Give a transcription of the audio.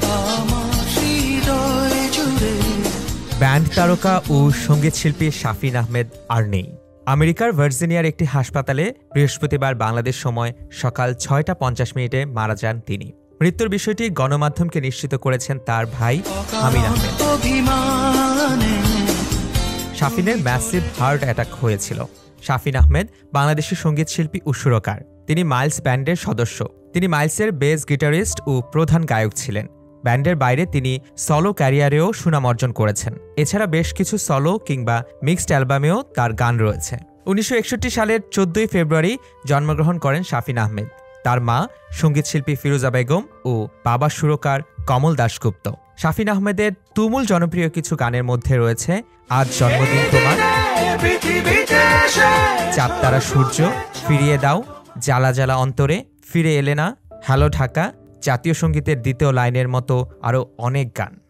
Band তারকা ও সঙ্গীত শিল্পী শাফিন আহমেদ আর নেই। আমেরিকার ভার্জিনিয়ার একটি হাসপাতালে বৃহস্পতিবার বাংলাদেশ সময় সকাল 6:50 মারা যান তিনি। মৃত্যুর বিষয়টি গণমাধ্যমকে নিশ্চিত করেছেন তার ভাই আমিন আহমেদ। শাফিনের ম্যাসিভ হার্ট অ্যাটাক হয়েছিল। শাফিন আহমেদ বাংলাদেশের সঙ্গীত শিল্পী ও সুরকার। তিনি মাইলস ব্যান্ডের সদস্য। তিনি মাইলসের বেস গিটারিস্ট ও প্রধান গায়ক ছিলেন। ব্যান্ডের বাইরে তিনি সলো ক্যারিয়ারেও সুনাম অর্জন করেছেন। এছাড়া বেশ কিছু সলো কিংবা মিক্সড অ্যালবামেও তার গান রয়েছে। 1961 সালের 14 ফেব্রুয়ারি জন্মগ্রহণ করেন শাফিন আহমেদ। তার মা সঙ্গীতশিল্পী ফিরোজা বেগম ও বাবা সুরকার কমল দাশগুপ্ত। শাফিন আহমেদের তুমুল জনপ্রিয় কিছু গানের মধ্যে রয়েছে আজ জন্মদিন তোমার, চাঁদ তারা সূর্য, ফিরিয়ে দাও, জ্বালা জ্বালা অন্তরে, ফিরে এলে না, হ্যালো ঢাকা, জাতীয় সঙ্গীতের দ্বিতীয় লাইনের মতো আরও অনেক গান।